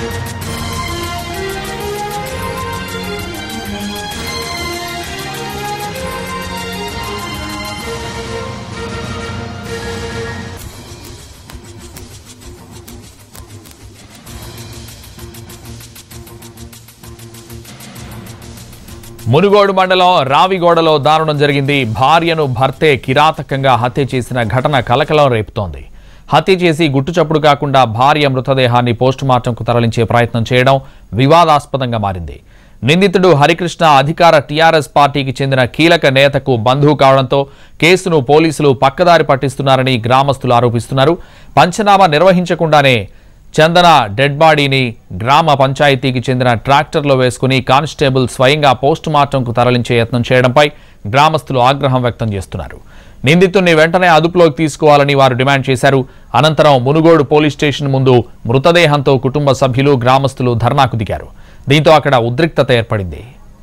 మునుగోడు మండలం రావిగోడలో దారుణం జరిగింది. భార్యను భర్తే కిరాతకంగా హత్య చేసిన ఘటన కలకలం రేపుతోంది. హత్య చేసి గుట్టుచప్పుడు కాకుండా భార్య మృతదేహాన్ని పోస్టుమార్టంకు తరలించే ప్రయత్నం చేయడం వివాదాస్పదంగా మారింది. నిందితుడు హరికృష్ణ అధికార టీఆర్ఎస్ పార్టీకి చెందిన కీలక నేతకు బంధువు కావడంతో కేసును పోలీసులు పక్కదారి పట్టిస్తున్నారని గ్రామస్తులు ఆరోపిస్తున్నారు. పంచనామా నిర్వహించకుండానే చందన డెడ్ బాడీని గ్రామ పంచాయతీకి చెందిన ట్రాక్టర్లో వేసుకుని కానిస్టేబుల్ స్వయంగా పోస్టుమార్టంకు తరలించే యత్నం చేయడంపై గ్రామస్తులు ఆగ్రహం వ్యక్తం చేస్తున్నారు. నిందితుడిని వెంటనే అదుపులోకి తీసుకోవాలని వారు డిమాండ్ చేశారు. అనంతరం మునుగోడు పోలీస్ స్టేషన్ ముందు మృతదేహంతో కుటుంబ సభ్యులు గ్రామస్తులు ధర్నాకు దిగారు. దీంతో అక్కడ ఉద్రిక్తత ఏర్పడింది.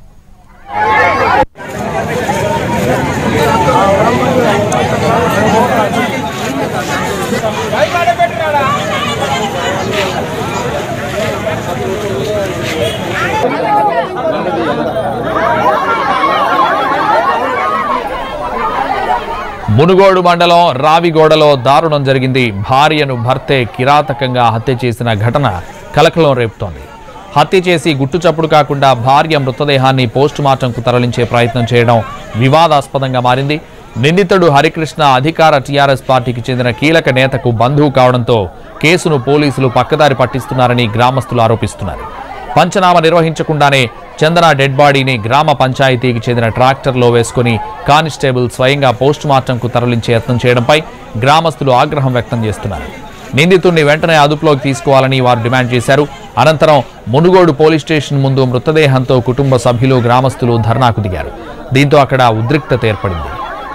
మునుగోడు మండలం రావిగోడలో దారుణం జరిగింది. భార్యను భర్తే కిరాతకంగా హత్య చేసిన ఘటన కలకలం రేపుతోంది. హత్య చేసి గుట్టుచప్పుడు కాకుండా భార్య మృతదేహాన్ని పోస్టుమార్టంకు తరలించే ప్రయత్నం చేయడం వివాదాస్పదంగా మారింది. నిందితుడు హరికృష్ణ అధికార టీఆర్ఎస్ పార్టీకి చెందిన కీలక నేతకు బంధువు కావడంతో కేసును పోలీసులు పక్కదారి పట్టిస్తున్నారని గ్రామస్తులు ఆరోపిస్తున్నారు. పంచనామా నిర్వహించకుండానే చందన డెడ్ బాడీని గ్రామ పంచాయతీకి చెందిన ట్రాక్టర్లో వేసుకుని కానిస్టేబుల్ స్వయంగా పోస్టుమార్టంకు తరలించే యత్నం చేయడంపై గ్రామస్తులు ఆగ్రహం వ్యక్తం చేస్తున్నారు. నిందితుడిని వెంటనే అదుపులోకి తీసుకోవాలని వారు డిమాండ్ చేశారు. అనంతరం మునుగోడు పోలీస్ స్టేషన్ ముందు మృతదేహంతో కుటుంబ సభ్యులు గ్రామస్తులు ధర్నాకు దిగారు. దీంతో అక్కడ ఉద్రిక్తత ఏర్పడింది.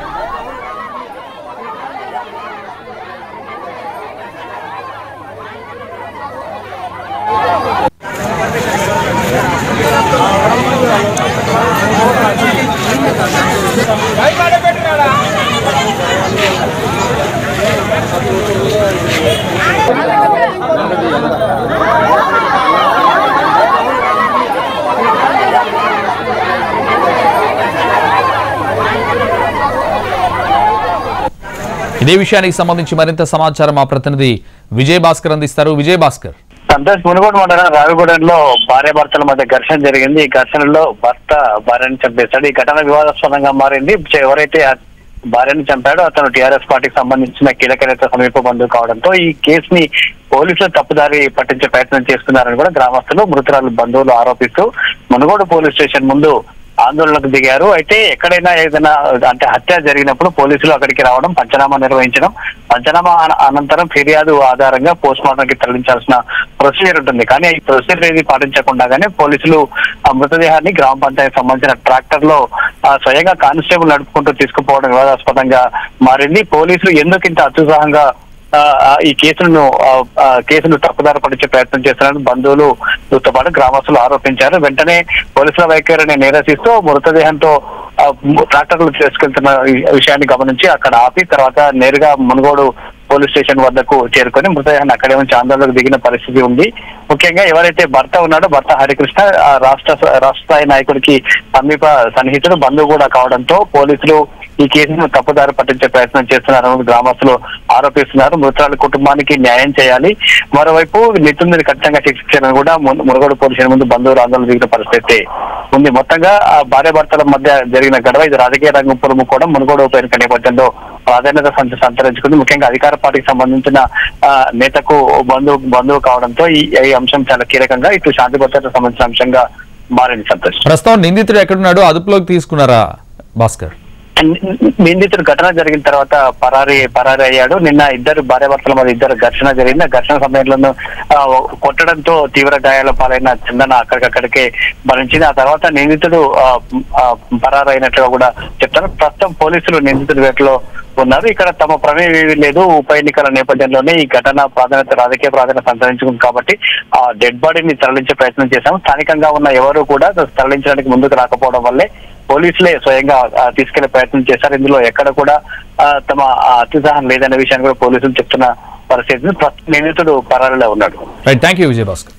ఇదే విషయానికి సంబంధించి మరింత సమాచారం మా ప్రతినిధి విజయ్ భాస్కర్ అందిస్తారు. విజయ్ భాస్కర్. సంతోష్, మునుగోడు మండలం రావిగూడెంలో భార్యాభర్తల మధ్య ఘర్షణ జరిగింది. ఈ ఘర్షణలో భర్త భార్యను చంపేశాడు. ఈ ఘటన వివాదాస్పదంగా మారింది. ఎవరైతే భార్యను చంపాడో అతను టీఆర్ఎస్ పార్టీకి సంబంధించిన కీలక నేత సమీప బంధువు కావడంతో ఈ కేసుని పోలీసులు తప్పుదారి పట్టించే ప్రయత్నం చేస్తున్నారని కూడా గ్రామస్తులు మృతురాలు బంధువులు ఆరోపిస్తూ మునుగోడు పోలీస్ స్టేషన్ ముందు ఆందోళనకు దిగారు. అయితే ఎక్కడైనా ఏదైనా అంటే హత్య జరిగినప్పుడు పోలీసులు అక్కడికి రావడం, పంచనామా నిర్వహించడం, పంచనామా అనంతరం ఫిర్యాదు ఆధారంగా పోస్ట్ మార్టం కి తరలించాల్సిన ప్రొసీజర్ ఉంటుంది. కానీ ఈ ప్రొసీజర్ ఏది పాటించకుండానే పోలీసులు ఆ మృతదేహాన్ని గ్రామ పంచాయతీ సంబంధించిన ట్రాక్టర్ లో స్వయంగా కానిస్టేబుల్ నడుపుకుంటూ తీసుకుపోవడం వివాదాస్పదంగా మారింది. పోలీసులు ఎందుకు ఇంత అత్యుత్సాహంగా ఈ కేసును తప్పుదారి పట్టించే ప్రయత్నం చేస్తున్నారు బంధువులతో పాటు గ్రామస్తులు ఆరోపించారు. వెంటనే పోలీసుల వైఖరిని నిరసిస్తూ మృతదేహంతో ట్రాక్టర్లు తీసుకెళ్తున్న విషయాన్ని గమనించి అక్కడ ఆపి తర్వాత నేరుగా మునుగోడు పోలీస్ స్టేషన్ వద్దకు చేరుకొని మృతదేహాన్ని అక్కడే ఉంచి ఆందోళనకు దిగిన పరిస్థితి ఉంది. ముఖ్యంగా ఎవరైతే భర్త ఉన్నాడో భర్త హరికృష్ణ రాష్ట్ర స్థాయి నాయకుడికి సమీప సన్నిహితుడు బంధువు కూడా కావడంతో పోలీసులు ఈ కేసును తప్పుదారి పట్టించే ప్రయత్నం చేస్తున్నారని గ్రామస్తులు ఆరోపిస్తున్నారు. మృతురాలి కుటుంబానికి న్యాయం చేయాలి, మరోవైపు నిందితుడిని ఖచ్చితంగా శిక్షించాలని కూడా మునుగోడు పోలీస్ స్టేషన్ ముందు బంధువులు ఆందోళన దిగిన పరిస్థితి ఉంది. మొత్తంగా భార్యాభర్తల మధ్య జరిగిన గొడవ ఇది రాజకీయ రంగం పురుముకోవడం మునుగోడు ఉప ఎన్నిక నేపథ్యంలో ప్రాధాన్యత సంతరించుకుంది. ముఖ్యంగా అధికార పార్టీకి సంబంధించిన నేతకు బంధువు కావడంతో ఈ అంశం చాలా కీలకంగా ఇటు శాంతి భద్రతకు సంబంధించిన అంశంగా మారింది. సంతోష్, ప్రస్తుతం నిందితుడు ఎక్కడున్నాడు, అదుపులోకి తీసుకున్నారా భాస్కర్? నిందితుడు ఘటన జరిగిన తర్వాత పరారీ అయ్యాడు. నిన్న ఇద్దరు భార్యాభర్తల మధ్య ఘర్షణ జరిగింది. ఆ ఘర్షణ సమయంలో కొట్టడంతో తీవ్ర గాయాల పాలైన చందన అక్కడికక్కడికే మరణించింది. ఆ తర్వాత నిందితుడు పరారైనట్లుగా కూడా చెప్తారు. ప్రస్తుతం పోలీసులు నిందితుడి వేటలో ఉన్నారు. ఇక్కడ తమ ప్రమేయం లేదు, ఉప ఎన్నికల నేపథ్యంలోనే ఈ ఘటన రాజకీయ ప్రాధాన్యత సంతరించుకుంది కాబట్టి ఆ డెడ్ బాడీని తరలించే ప్రయత్నం చేశాము. స్థానికంగా ఉన్న ఎవరు కూడా తరలించడానికి ముందుకు రాకపోవడం వల్లే పోలీసులే స్వయంగా తీసుకెళ్లే ప్రయత్నం చేశారు. ఇందులో ఎక్కడ కూడా తమ అత్యుత్సాహం లేదనే విషయాన్ని కూడా పోలీసులు చెప్తున్న పరిస్థితి. నిందితుడు పరారీలో ఉన్నాడు. Right, thank you Vijay Bhaskar.